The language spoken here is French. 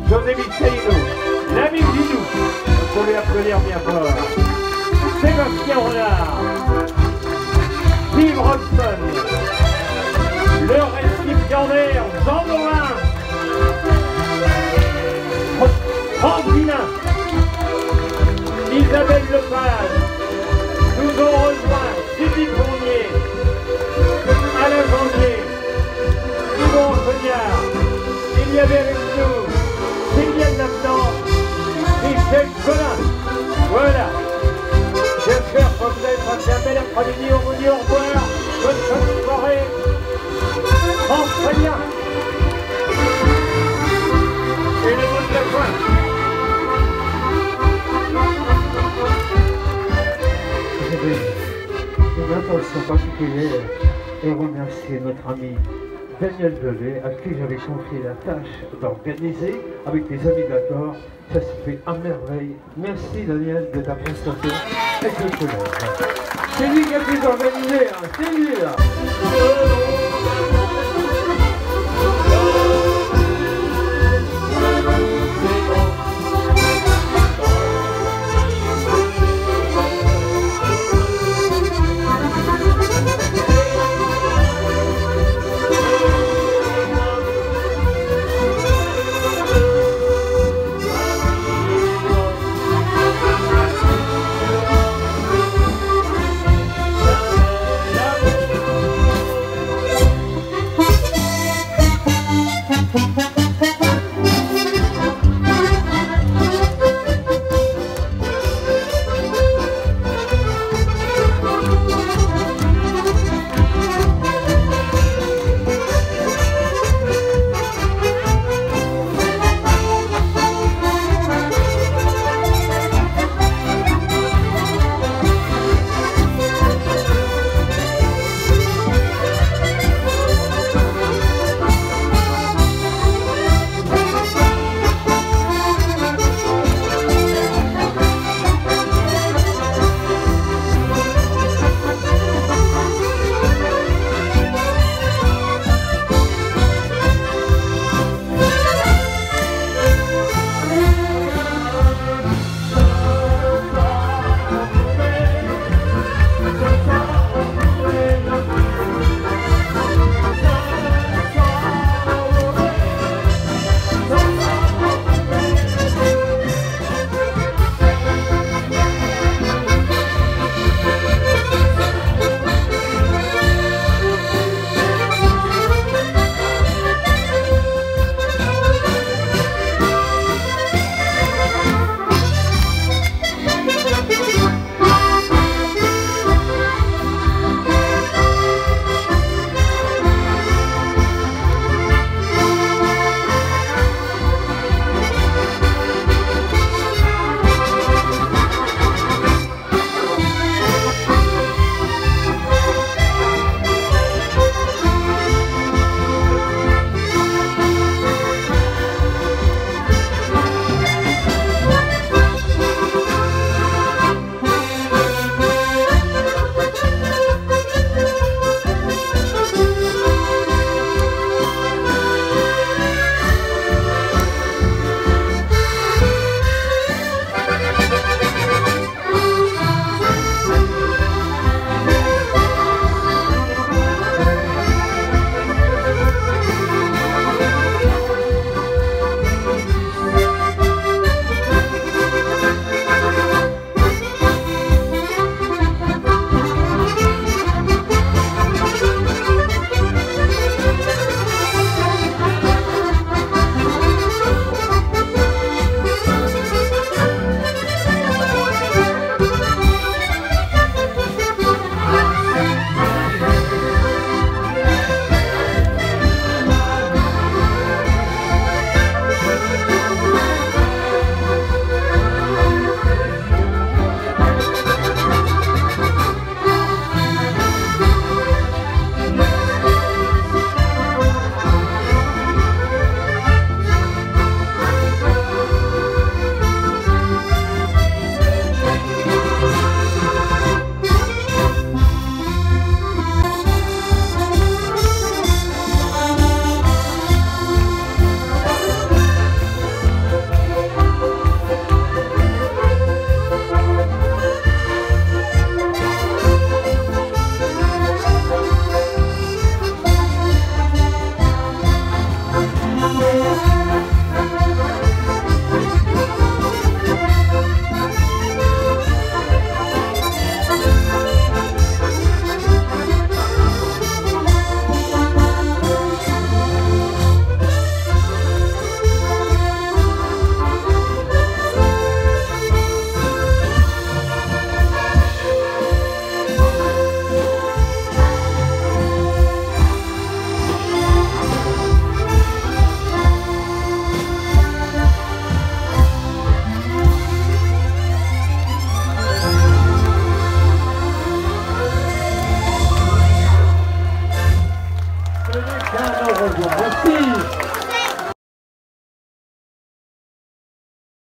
José Vizcaíno, l'ami Gidou, vous pouvez applaudir bien fort. Sébastien Renard, Steve Robson, le récipiendaire Jean Morin, Franck Dinin, Isabelle Lepage, nous ont rejoint Sylvie Fournier, Alain Janvier, Yvon Chaudiard, il y avait avec nous Sylviane Laptan, Michel Collin. Voilà. J'espère que vous avez passé un bel après-midi. On vous dit au revoir. Bonne soirée. Très bien. Et le mot de la fin. Une attention particulière et remercier notre ami Daniel Delay, à qui j'avais confié la tâche d'organiser avec les amis d'accord. Ça se fait à merveille. Merci Daniel de ta prestation exceptionnelle. C'est lui qui a pu organiser, hein. C'est lui là.